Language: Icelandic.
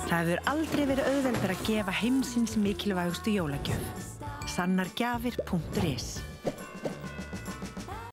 Það hefur aldrei verið auðveldara að gefa heimsins mikilvægustu jólagjöf. Sannargjafir.is